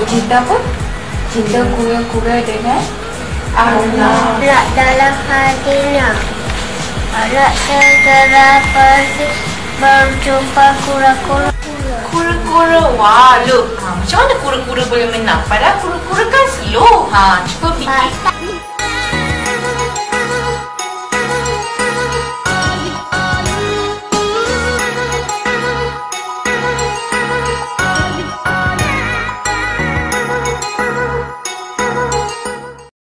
cinta apa? Cinta kura-kura dengan Allah. Nak dalam hatinya. Nak segera pergi berjumpa kura-kura. Kura-kura. Wah, look. Macam mana kura-kura boleh menang? Padahal kura-kura kan slow. Cuba fikir.